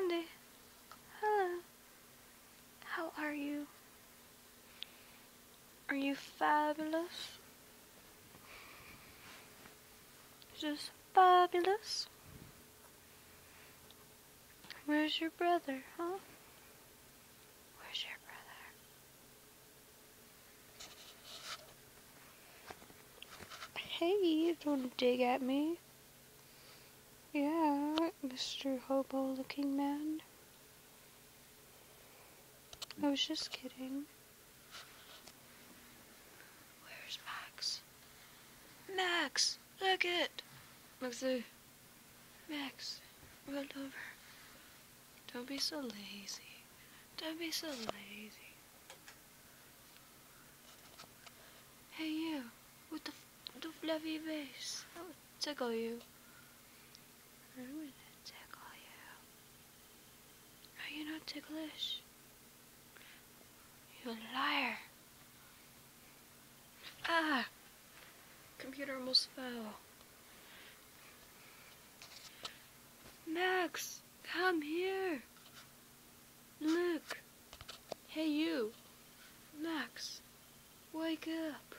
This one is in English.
Sandy. Hello. How are you? Are you fabulous? Just fabulous? Where's your brother, huh? Where's your brother? Hey, don't dig at me. Yeah, Mr. Hobo-looking man. I was just kidding. Where's Max? Max! Look it! Maxie. Max, roll over. Don't be so lazy. Don't be so lazy. Hey you, with the fluffy face. I will tickle you. I'm gonna tickle you. Are you not ticklish? You liar. Ah! Computer almost fell. Max, come here. Look. Hey you. Max, wake up.